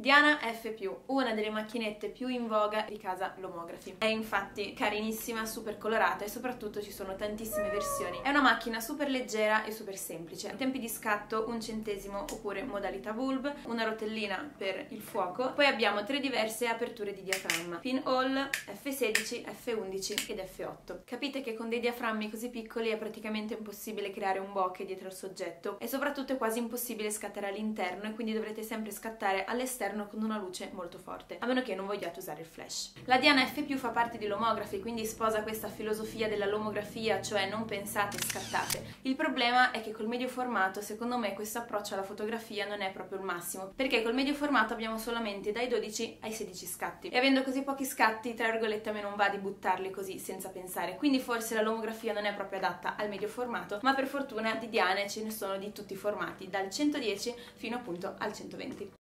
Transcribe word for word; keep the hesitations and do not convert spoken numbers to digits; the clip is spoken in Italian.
Diana F più, una delle macchinette più in voga di casa Lomography. È infatti carinissima, super colorata e soprattutto ci sono tantissime versioni. È una macchina super leggera e super semplice. I tempi di scatto un centesimo oppure modalità bulb, una rotellina per il fuoco, poi abbiamo tre diverse aperture di diaframma: pinhole, F sedici, F undici ed F otto. Capite che con dei diaframmi così piccoli è praticamente impossibile creare un bokeh dietro al soggetto e soprattutto è quasi impossibile scattare all'interno, e quindi dovrete sempre scattare all'esterno con una luce molto forte, a meno che non vogliate usare il flash. La Diana F più fa parte di Lomography, quindi sposa questa filosofia della lomografia, cioè non pensate, scattate. Il problema è che col medio formato, secondo me, questo approccio alla fotografia non è proprio il massimo, perché col medio formato abbiamo solamente dai dodici ai sedici scatti, e avendo così pochi scatti, tra virgolette, a me non va di buttarli così senza pensare, quindi forse la lomografia non è proprio adatta al medio formato, ma per fortuna di Diane ce ne sono di tutti i formati, dal centodieci fino appunto al centoventi.